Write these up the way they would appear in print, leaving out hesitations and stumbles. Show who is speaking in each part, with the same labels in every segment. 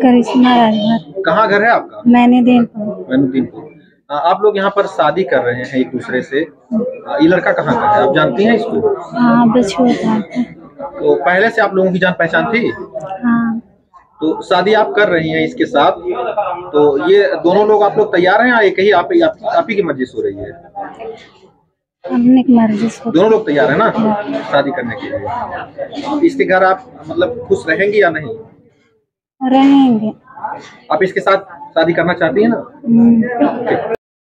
Speaker 1: करिश्मा राजभर।
Speaker 2: कहाँ घर है आपका?
Speaker 1: मैनुद्दीनपुर।
Speaker 2: आप लोग यहाँ पर शादी कर रहे हैं एक दूसरे से, ये लड़का कहाँ का है, आप जानती हैं इसको?
Speaker 1: हाँ, बछुआ था।
Speaker 2: तो पहले से आप लोगों की जान पहचान थी?
Speaker 1: हाँ। तो
Speaker 2: शादी आप कर रही हैं इसके साथ, तो ये दोनों लोग आप लोग तैयार हैं या एक ही आप ही की मर्जी से हो रही है?
Speaker 1: अपने की मर्जी से।
Speaker 2: दोनों लोग तैयार है ना शादी करने के लिए? इसके घर आप मतलब खुश रहेंगी या नहीं?
Speaker 1: रहेंगे।
Speaker 2: आप इसके साथ शादी करना चाहती हैं ना?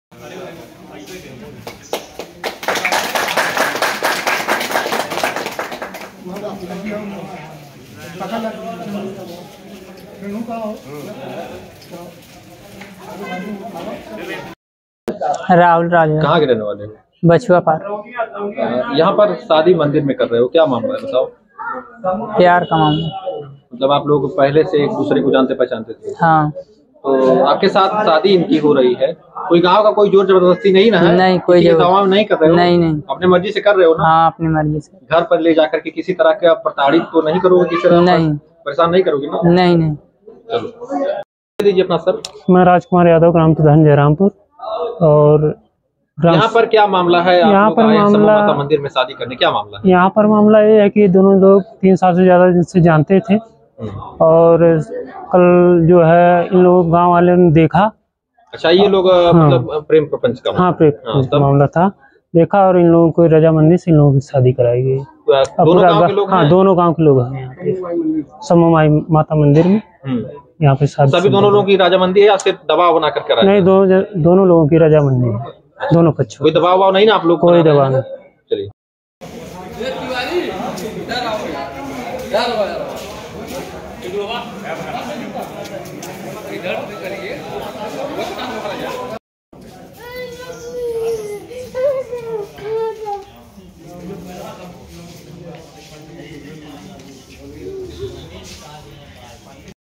Speaker 3: राहुल राजा।
Speaker 2: कहाँ के रहने वाले हो?
Speaker 3: बछुआ पार।
Speaker 2: यहाँ पर शादी मंदिर में कर रहे हो, क्या मामला है बताओ?
Speaker 3: प्यार का मामला।
Speaker 2: मतलब आप लोग पहले से एक दूसरे को जानते पहचानते थे?
Speaker 3: हाँ।
Speaker 2: तो आपके साथ शादी इनकी हो रही है, कोई गांव का कोई जोर जबरदस्ती नहीं ना है?
Speaker 3: नहीं, कोई
Speaker 2: दबाव नहीं कर रहे हो?
Speaker 3: नहीं।
Speaker 2: अपनी मर्जी से कर रहे हो ना?
Speaker 3: हाँ, अपनी मर्जी से।
Speaker 2: घर पर ले जाकर के किसी तरह का प्रताड़ित तो नहीं करोगे? किसी तरह
Speaker 3: नहीं,
Speaker 2: परेशान नहीं करोगे ना?
Speaker 3: नहीं।
Speaker 2: चलो दीजिए अपना सर।
Speaker 4: मैं राजकुमार यादव, ग्राम प्रधान जयरामपुर। और
Speaker 2: यहाँ पर क्या मामला है?
Speaker 4: यहाँ पर मामला
Speaker 2: मंदिर में शादी करने क्या मामला है?
Speaker 4: यहाँ पर मामला ये है कि दोनों लोग 3 साल से ज्यादा दिन से जानते थे, और कल जो है इन लोग गांव वाले ने देखा।
Speaker 2: अच्छा, ये लोग मतलब प्रेम प्रपंच का?
Speaker 4: हाँ, प्रेम प्रपंच का मामला था। देखा और इन लोगों को रजामंदी से इन लोगों की शादी कराई गई।
Speaker 2: दोनों गांव के लोग?
Speaker 4: हाँ, दोनों गांव के लोग हैं यहाँ पे सममाई माता मंदिर में। यहाँ पे शादी
Speaker 2: सभी दोनों लोगों की रजामंदी है या सिर्फ दबाव बना कर करा? नहीं,
Speaker 4: दोनों लोगों की रजामंदी है, दोनों पक्षों।
Speaker 2: कोई दबाव नहीं ना आप लोग?
Speaker 4: कोई दबाव नहीं।
Speaker 2: चलिए
Speaker 5: इधर करिए।